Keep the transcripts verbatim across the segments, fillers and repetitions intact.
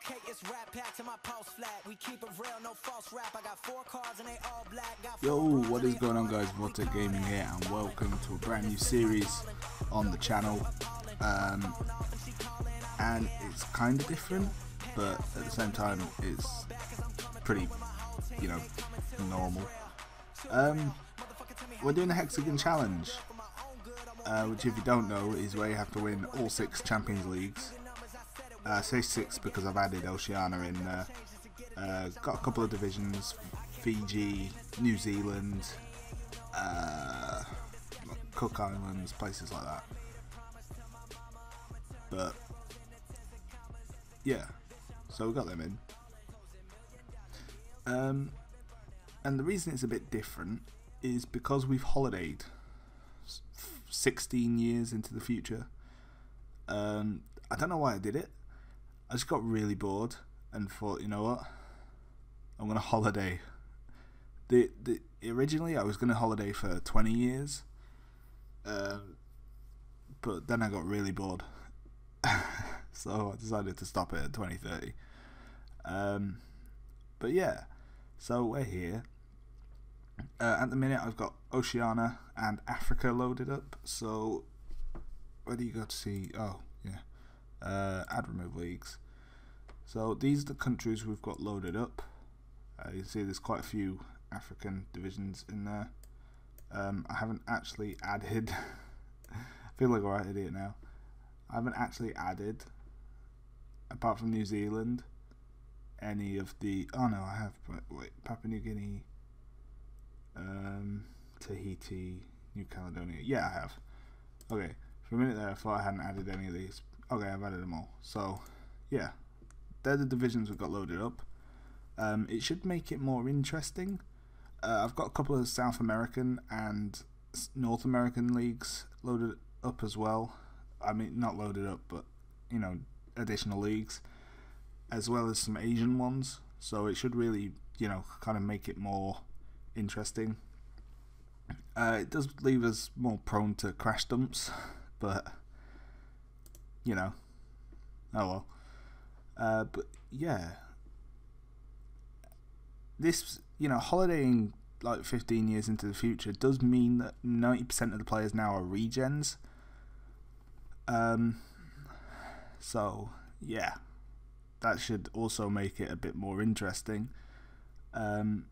Okay, it's rap pack to my pulse flat. We keep it real, no false rap. I got four cars and they all black. Got Yo, what is going on, guys? Vortec Gaming here, and welcome to a brand new series on the channel. Um, and it's kind of different, but at the same time, it's pretty, you know, normal. Um, we're doing the Hexagon challenge, uh, which, if you don't know, is where you have to win all six Champions Leagues. Uh, I say six because I've added Oceania in there. Uh, got a couple of divisions: Fiji, New Zealand, uh, Cook Islands, places like that. But yeah, so we got them in. Um, and the reason it's a bit different is because we've holidayed sixteen years into the future. Um, I don't know why I did it. I just got really bored and thought, you know what, I'm gonna holiday. The the originally I was gonna holiday for twenty years, uh, but then I got really bored, so I decided to stop it at twenty thirty. Um, but yeah, so we're here. Uh, at the minute, I've got Oceania and Africa loaded up. So where do you go to see? Oh yeah. Uh, add remove leagues. So these are the countries we've got loaded up. Uh, you can see there's quite a few African divisions in there. Um, I haven't actually added. I feel like a right idiot now. I haven't actually added, apart from New Zealand, any of the. Oh no, I have. Wait, Papua New Guinea, um, Tahiti, New Caledonia. Yeah, I have. Okay, for a minute there, I thought I hadn't added any of these. Okay, I've added them all. So, yeah, they're the divisions we've got loaded up. Um, it should make it more interesting. Uh, I've got a couple of South American and North American leagues loaded up as well. I mean, not loaded up, but, you know, additional leagues, as well as some Asian ones. So it should really, you know, kind of make it more interesting. Uh, it does leave us more prone to crash dumps, but you know, oh well. Uh, but yeah, this, you know, holidaying like fifteen years into the future does mean that ninety percent of the players now are regens. Um, so yeah, that should also make it a bit more interesting. Um,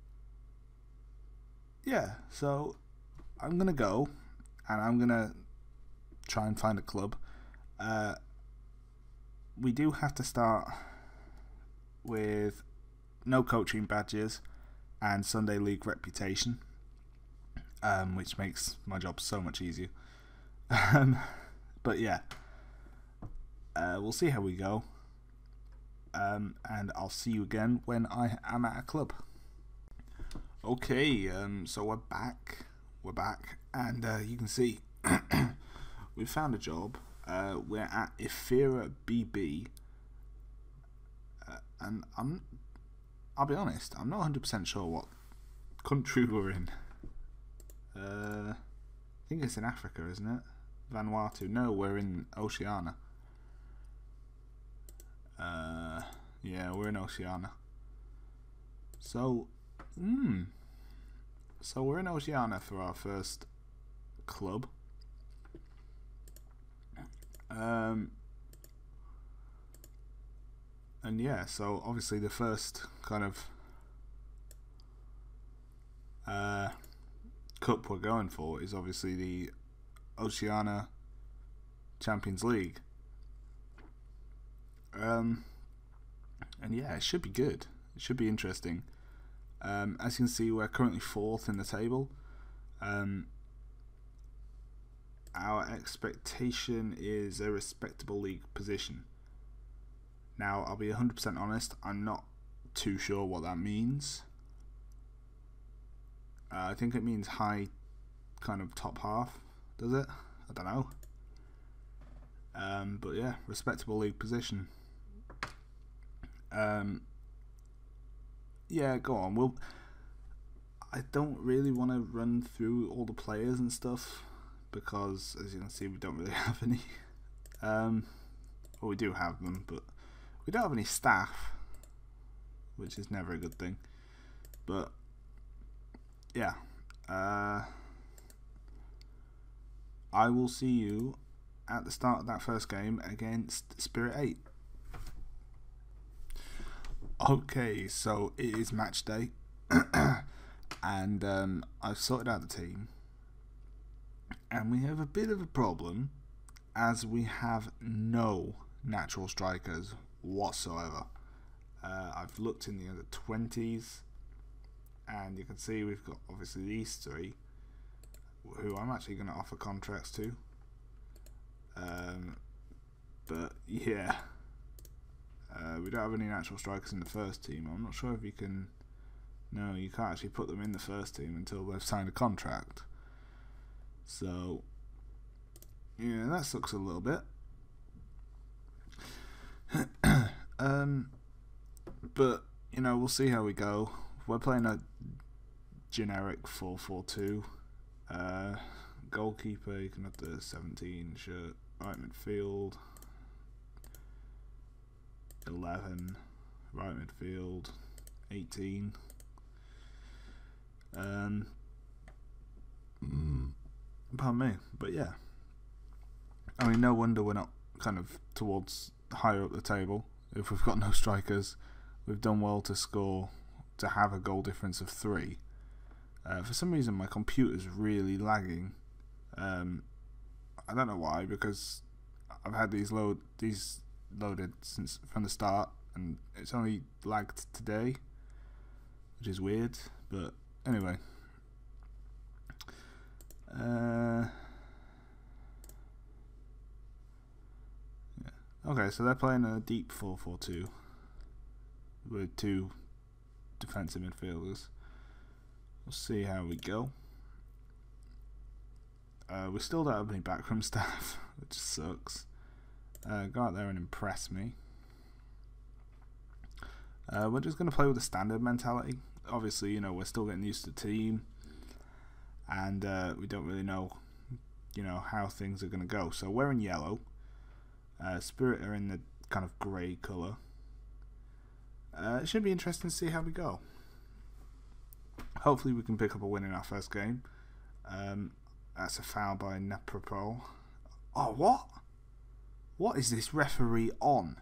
yeah, so I'm gonna go and I'm gonna try and find a club. Uh, we do have to start with no coaching badges and Sunday League reputation, um, which makes my job so much easier. Um, but yeah, uh, we'll see how we go, um, and I'll see you again when I am at a club. Okay, um, so we're back, we're back, and uh, you can see we found a job. Uh, we're at Ifira B B, uh, and I'm, I'll be honest, I'm not one hundred percent sure what country we're in. Uh, I think it's in Africa, isn't it? Vanuatu. No, we're in Oceania. Uh, yeah, we're in Oceania. So, hmm. So we're in Oceania for our first club. Um, and yeah, so obviously the first kind of uh, cup we're going for is obviously the Oceania Champions League. Um, and yeah, it should be good. It should be interesting. Um, as you can see, we're currently fourth in the table. Um, Our expectation is a respectable league position. Now, I'll be one hundred percent honest, I'm not too sure what that means. Uh, I think it means high kind of top half, does it? I don't know. Um, but yeah, respectable league position. Um, yeah, go on. We'll, I don't really want to run through all the players and stuff, because as you can see we don't really have any. Um, well, we do have them, but We don't have any staff, which is never a good thing. But yeah, uh, I will see you at the start of that first game against Spirit eight. Okay, so it is match day, and um, I've sorted out the team, and we have a bit of a problem as we have no natural strikers whatsoever. Uh, I've looked in the under twenties, and you can see we've got obviously these three, who I'm actually going to offer contracts to. Um, but yeah. Uh, we don't have any natural strikers in the first team. I'm not sure if you can... No, you can't actually put them in the first team until they've signed a contract. So, yeah, that sucks a little bit. um, but, you know, we'll see how we go. We're playing a generic four four two. Uh, goalkeeper, you can have the seventeen shirt. Right midfield. eleven, right midfield, eighteen. Um, pardon me, but yeah. I mean, no wonder we're not kind of towards higher up the table if we've got no strikers. We've done well to score, to have a goal difference of three. Uh, for some reason, my computer's really lagging. Um, I don't know why, because I've had these load these. loaded since from the start, and it's only lagged today, which is weird. But anyway, uh, yeah. Okay, so they're playing a deep four four two with two defensive midfielders. We'll see how we go. Uh, we still don't have any backroom staff, which sucks. Uh, go out there and impress me. Uh, we're just going to play with a standard mentality. Obviously, you know, we're still getting used to the team, and uh, we don't really know, you know, how things are going to go. So we're in yellow. Uh, Spirit are in the kind of grey colour. Uh, it should be interesting to see how we go. Hopefully, we can pick up a win in our first game. Um, that's a foul by Nepropol. Oh, what? What is this referee on?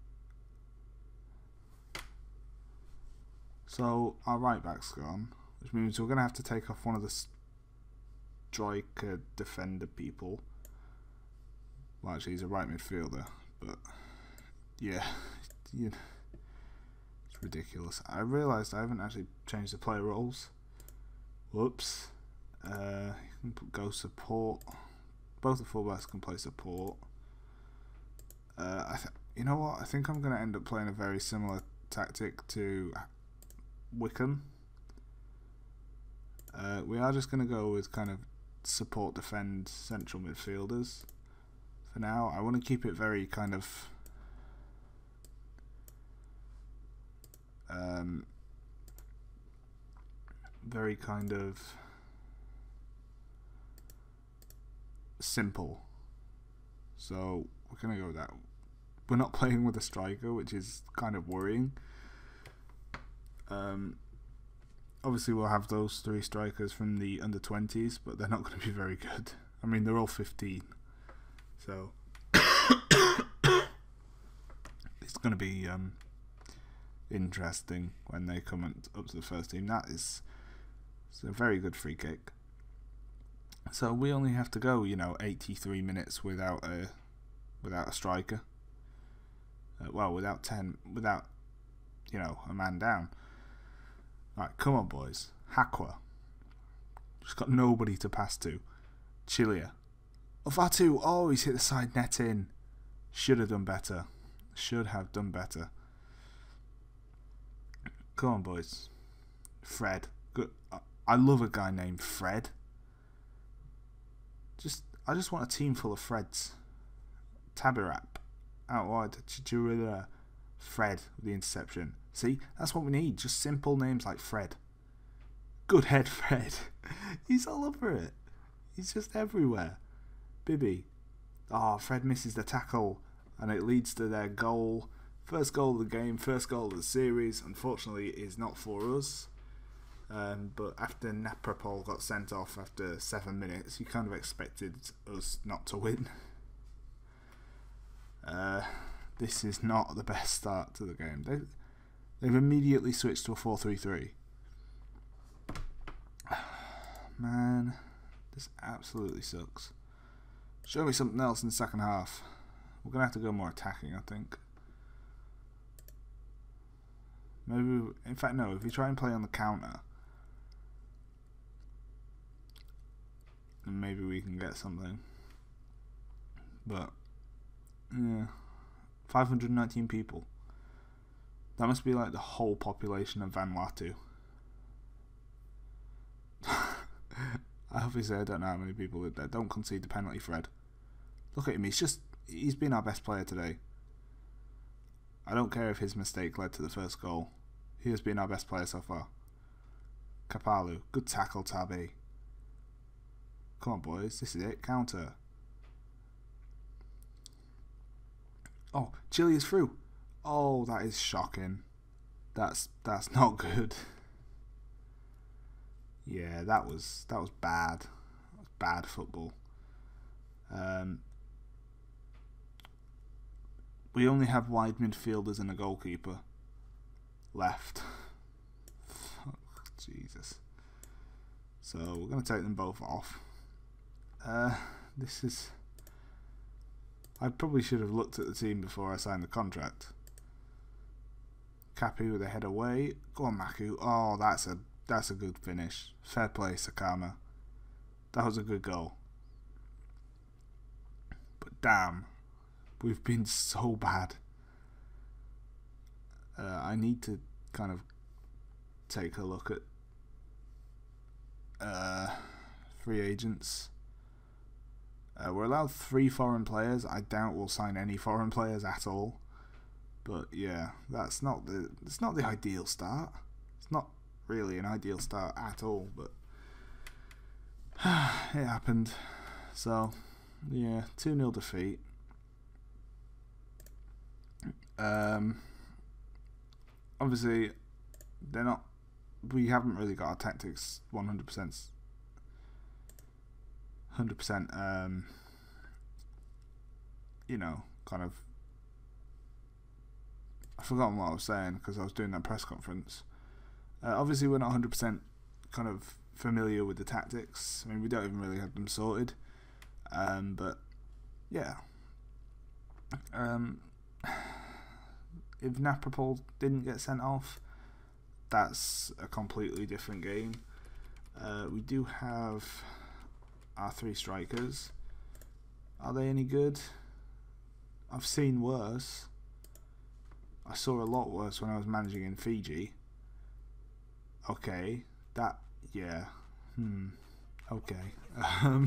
So our right back's gone, which means we're going to have to take off one of the striker defender people. Well, actually, he's a right midfielder, but yeah, yeah, it's ridiculous. I realised I haven't actually changed the player roles. Whoops. Uh, you can go support. Both the fullbacks can play support. Uh, I th you know what? I think I'm going to end up playing a very similar tactic to Wickham. Uh, we are just going to go with kind of support, defend, central midfielders for now. I want to keep it very kind of um, very kind of simple. So we're going to go with that. We're not playing with a striker, which is kind of worrying. Um, obviously, we'll have those three strikers from the under twenties, but they're not going to be very good. I mean, they're all fifteen. So it's going to be um, interesting when they come up to the first team. That is it's a very good free kick. So we only have to go, you know, eighty-three minutes without a without a striker. Uh, well, without ten, without you know a man down. All right, come on, boys. Hakwa. Just got nobody to pass to. Chilia. Oh, Vatu. Oh, he's hit the side net in. Should have done better. Should have done better. Come on, boys. Fred. Good. I love a guy named Fred. Just, I just want a team full of Freds. Tabirap. Out wide. Chicharilla. Fred with the interception. See, that's what we need. Just simple names like Fred. Good head, Fred. He's all over it. He's just everywhere. Bibby. Oh, Fred misses the tackle, and it leads to their goal. First goal of the game, first goal of the series, unfortunately is not for us. Um, but after Napropol got sent off after seven minutes, you kind of expected us not to win. Uh, this is not the best start to the game. They, they've immediately switched to a four three three. Man, this absolutely sucks. Show me something else in the second half. We're going to have to go more attacking, I think. Maybe, in fact, no, if we try and play on the counter, then maybe we can get something. But, yeah, five hundred nineteen people. That must be like the whole population of Vanuatu. Obviously, I don't know how many people live there. Don't concede the penalty, Fred. Look at him, he's just, he's been our best player today. I don't care if his mistake led to the first goal. He has been our best player so far. Kapalu, good tackle, Tabi. Come on, boys, this is it, counter. Oh, Chile is through. Oh, that is shocking. That's that's not good. Yeah, that was that was bad. That was bad football. Um, we only have wide midfielders and a goalkeeper left. Fuck, Jesus. So we're going to take them both off. Uh, this is... I probably should have looked at the team before I signed the contract. Cappy with a head away. Go on, Maku. Oh, that's a that's a good finish. Fair play, Sakama. That was a good goal. But damn, we've been so bad. Uh, I need to kind of take a look at uh, free agents. Uh, we're allowed three foreign players. I doubt we'll sign any foreign players at all. But yeah, that's not the it's not the ideal start. It's not really an ideal start at all, but it happened. So yeah, two nil defeat. Um, obviously, they're not. We haven't really got our tactics one hundred percent. one hundred percent. Um, you know, kind of. I've forgotten what I was saying because I was doing that press conference. Uh, obviously, we're not one hundred percent kind of familiar with the tactics. I mean, we don't even really have them sorted. Um, but yeah. Um, if Napropol didn't get sent off, that's a completely different game. Uh, we do have our three strikers. Are they any good? I've seen worse. I saw a lot worse when I was managing in Fiji. Okay, that, yeah, hmm, okay. Um,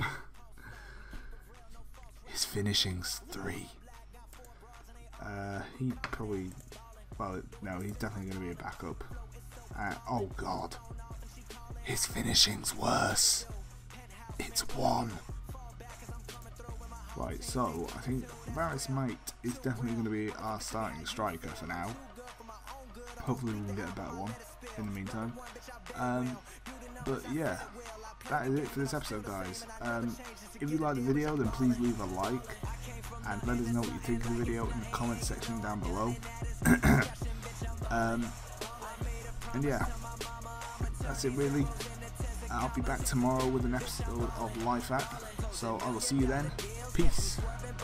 his finishing's three. Uh, he probably, well, no, he's definitely going to be a backup. Uh, oh God, his finishing's worse. It's one. Right, so I think Varys Mate is definitely going to be our starting striker for now. Hopefully we can get a better one in the meantime. Um, but yeah, that is it for this episode, guys. Um, if you like the video, then please leave a like and let us know what you think of the video in the comment section down below. um, and yeah, that's it really. I'll be back tomorrow with an episode of Life At, so I will see you then. Peace.